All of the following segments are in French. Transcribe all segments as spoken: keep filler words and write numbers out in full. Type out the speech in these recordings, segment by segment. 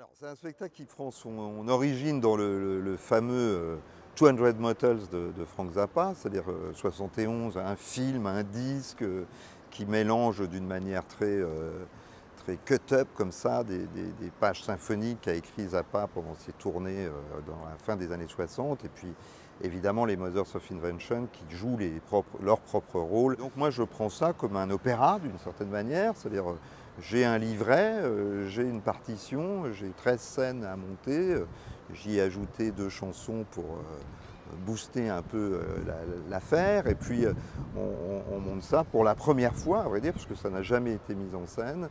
Alors, c'est un spectacle qui prend son origine dans le, le- le fameux euh, deux cents Motels de, de Frank Zappa, c'est-à-dire euh, soixante et onze, un film, un disque euh, qui mélange d'une manière très, euh, très cut-up comme ça des, des- des pages symphoniques qu'a écrit Zappa pendant ses tournées euh, dans la fin des années soixante, et puis évidemment les Mothers of Invention qui jouent les propres- leur propre rôle. Donc moi je prends ça comme un opéra d'une certaine manière, c'est-à-dire euh, j'ai un livret, euh, j'ai une partition, j'ai treize scènes à monter, euh, j'y ai ajouté deux chansons pour euh, booster un peu euh, la- l'affaire, et puis euh, on, on- on monte ça pour la première fois, à vrai dire, parce que ça n'a jamais été mis en scène,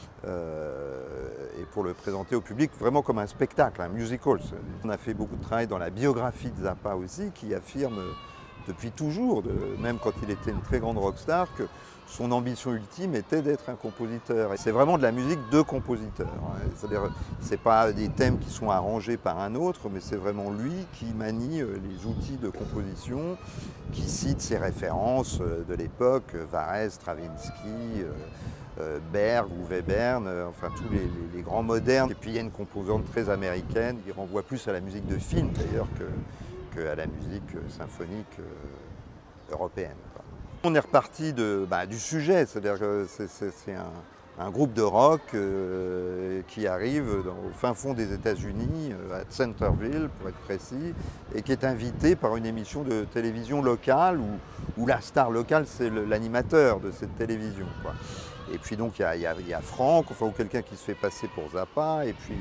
euh, et pour le présenter au public vraiment comme un spectacle, un musical. On a fait beaucoup de travail dans la biographie de Zappa aussi, qui affirme depuis toujours, de- même quand il était une très grande rockstar, que son ambition ultime était d'être un compositeur. Et c'est vraiment de la musique de compositeur, hein. C'est-à-dire, c'est pas des thèmes qui sont arrangés par un autre, mais c'est vraiment lui qui manie euh, les outils de composition, qui cite ses références euh, de l'époque, euh, Varese, Stravinsky, euh, euh, Berg ou Webern, euh, enfin tous les, les- les grands modernes. Et puis il y a une composante très américaine qui renvoie plus à la musique de film d'ailleurs que, que à la musique euh, symphonique euh, européenne, quoi. On est reparti de, bah, du sujet, c'est-à-dire que c'est c'est- c'est un, un groupe de rock euh, qui arrive dans- au fin fond des États-Unis, euh, à Centerville pour être précis, et qui est invité par une émission de télévision locale où, où la star locale c'est le- l'animateur de cette télévision, quoi. Et puis donc il y a, il y a- il y a Franck, enfin, ou quelqu'un qui se fait passer pour Zappa, et puis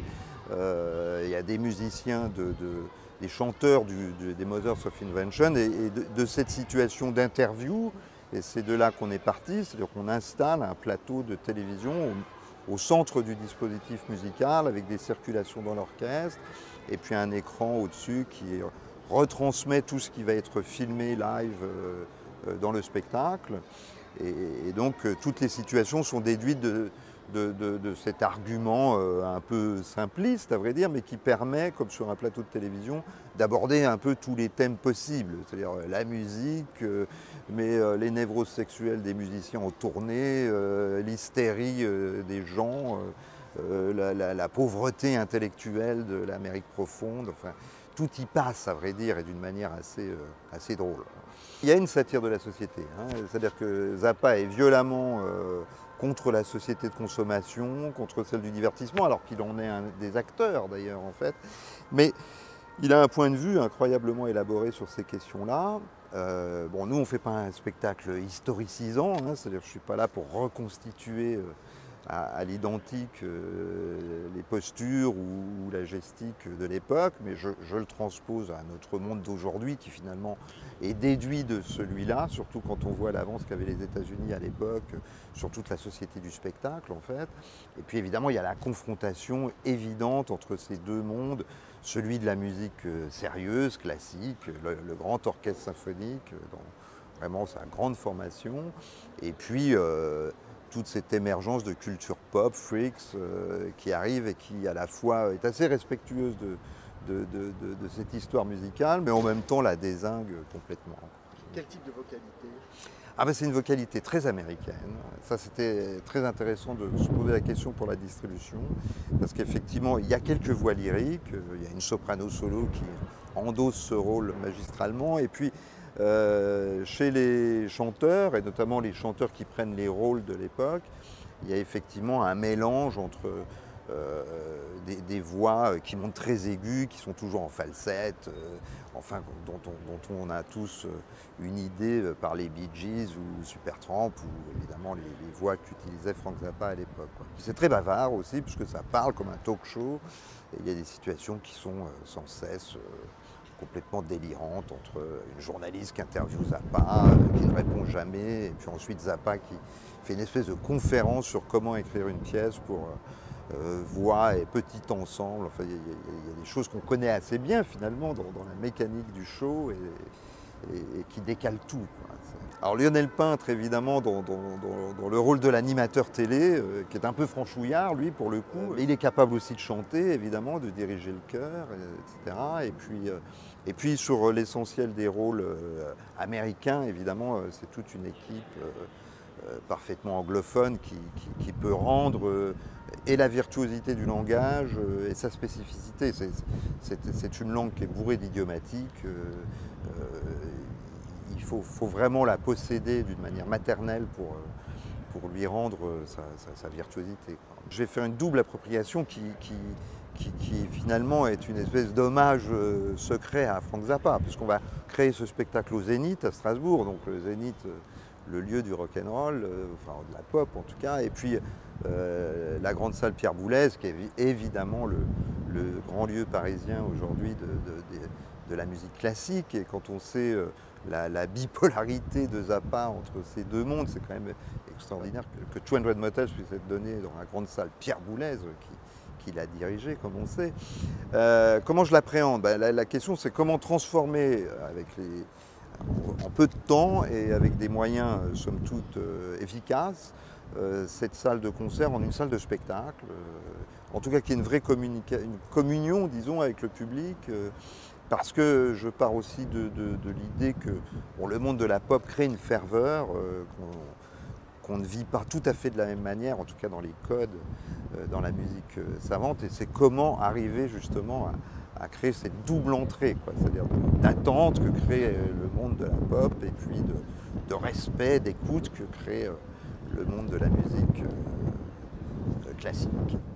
euh, il y a des musiciens, de, de- des chanteurs du- de- des Mothers of Invention, et, et de, de cette situation d'interview. Et c'est de là qu'on est parti, c'est-à-dire qu'on installe un plateau de télévision au, au centre du dispositif musical avec des circulations dans l'orchestre et puis un écran au-dessus qui retransmet tout ce qui va être filmé live euh, euh, dans le spectacle. Et, et donc euh, toutes les situations sont déduites de, de- de- de cet argument euh, un peu simpliste, à vrai dire, mais qui permet, comme sur un plateau de télévision, d'aborder un peu tous les thèmes possibles, c'est-à-dire euh, la musique, euh, mais euh, les névroses sexuelles des musiciens en tournée, euh, l'hystérie euh, des gens, euh, euh, la, la- la pauvreté intellectuelle de l'Amérique profonde, enfin, tout y passe, à vrai dire, et d'une manière assez, euh, assez drôle. Il y a une satire de la société, hein, c'est-à-dire que Zappa est violemment euh, contre la société de consommation, contre celle du divertissement, alors qu'il en est un des acteurs d'ailleurs en fait. Mais il a un point de vue incroyablement élaboré sur ces questions-là. Euh, bon, nous, on ne fait pas un spectacle historicisant, hein, c'est-à-dire que je ne suis pas là pour reconstituer euh, à, à l'identique euh, les postures ou, ou la gestique de l'époque, mais je, je le transpose à notre monde d'aujourd'hui qui finalement est déduit de celui-là, surtout quand on voit l'avance qu'avaient les États-Unis à l'époque sur toute la société du spectacle en fait. Et puis évidemment, il y a la confrontation évidente entre ces deux mondes, celui de la musique euh, sérieuse, classique, le, le grand orchestre symphonique, euh, dans vraiment sa grande formation, et puis euh, toute cette émergence de culture pop, freaks, euh, qui arrive et qui à la fois est assez respectueuse de, de, de- de- de cette histoire musicale, mais en même temps la dézingue complètement. Quel type de vocalité? Ah ben c'est une vocalité très américaine. Ça c'était très intéressant de se poser la question pour la distribution, parce qu'effectivement il y a quelques voix lyriques, euh, il y a une soprano solo qui endosse ce rôle magistralement, et puis euh, chez les chanteurs, et notamment les chanteurs qui prennent les rôles de l'époque, il y a effectivement un mélange entre euh, des, des voix qui montent très aiguës, qui sont toujours en falsette, euh, enfin dont on, dont on a tous une idée par les Bee Gees ou Supertramp, ou évidemment les, les voix qu'utilisait Frank Zappa à l'époque, quoi. C'est très bavard aussi, puisque ça parle comme un talk show, et il y a des situations qui sont euh, sans cesse euh, complètement délirantes, entre une journaliste qui interviewe Zappa, euh, qui ne répond jamais, et puis ensuite Zappa qui fait une espèce de conférence sur comment écrire une pièce pour euh, euh, voix et petit ensemble. Enfin, il y, a- il y a il y a des choses qu'on connaît assez bien finalement dans, dans la mécanique du show, et, et- et qui décalent tout, quoi. Alors Lionel Peintre, évidemment, dans, dans- dans- dans le rôle de l'animateur télé, euh, qui est un peu franchouillard, lui, pour le coup. Mais il est capable aussi de chanter, évidemment, de diriger le chœur, et cetera. Et puis, euh, et puis sur l'essentiel des rôles euh, américains, évidemment, euh, c'est toute une équipe euh, parfaitement anglophone qui, qui, qui peut rendre euh, et la virtuosité du langage euh, et sa spécificité. C'est une langue qui est bourrée d'idiomatique. Euh, euh, il faut, faut vraiment la posséder d'une manière maternelle pour, pour lui rendre sa, sa, sa virtuosité. Je vais faire une double appropriation qui, qui, qui, qui finalement est une espèce d'hommage euh, secret à Frank Zappa, puisqu'on va créer ce spectacle au Zénith à Strasbourg, donc le Zénith, euh, le lieu du rock'n'roll, euh, enfin de la pop en tout cas, et puis euh, la grande salle Pierre Boulez, qui est évidemment le, le grand lieu parisien aujourd'hui de, de, de, de la musique classique. Et quand on sait euh, la, la bipolarité de Zappa entre ces deux mondes, c'est quand même extraordinaire que, que deux cents Motels puisse être donné dans la grande salle Pierre Boulez, qui, qui l'a dirigé, comme on sait. Euh, comment je l'appréhende? Ben, la, la question, c'est comment transformer avec les, en peu de temps et avec des moyens, somme toute, euh, efficaces, euh, cette salle de concert en une salle de spectacle. Euh, en tout cas, qu'il y ait une vraie une communion, disons, avec le public. Euh, parce que je pars aussi de, de, de l'idée que bon, le monde de la pop crée une ferveur euh, qu'on qu'on ne vit pas tout à fait de la même manière, en tout cas dans les codes, euh, dans la musique euh, savante. Et c'est comment arriver justement à, à créer cette double entrée, c'est-à-dire d'attente que crée le monde de la pop et puis de, de respect, d'écoute que crée le monde de la musique euh, classique.